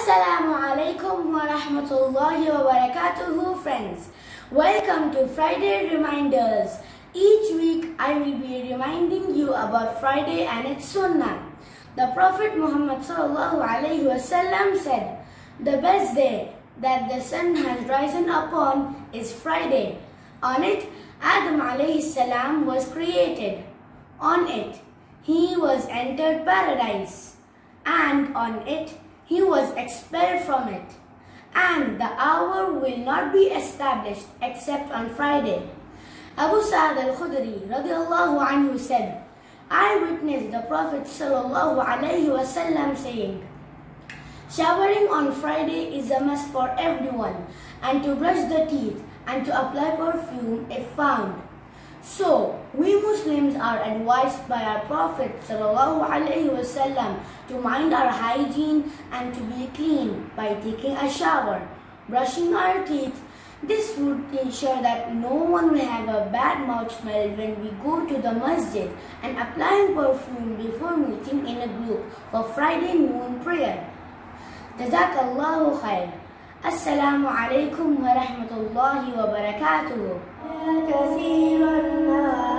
Assalamu alaikum wa rahmatullahi wa barakatuhu, friends. Welcome to Friday Reminders. Each week I will be reminding you about Friday and its sunnah. The Prophet Muhammad sallallahu alaihi wasallam said, "The best day that the sun has risen upon is Friday. On it, Adam alayhi salam was created. On it, he was entered paradise. And on it, he was expelled from it. And the hour will not be established except on Friday." Abu Sa'id al-Khudri radiallahu anhu said, "I witnessed the Prophet sallallahu alaihi wasallam saying, showering on Friday is a must for everyone, and to brush the teeth and to apply perfume if found." So, we Muslims are advised by our Prophet sallallahu alaihi wasallam to mind our hygiene and to be clean by taking a shower, brushing our teeth. This would ensure that no one will have a bad mouth smell when we go to the masjid, and applying perfume before meeting in a group for Friday noon prayer. Jazakallahu khair. Assalamu alaikum wa rahmatullahi wa barakatuh.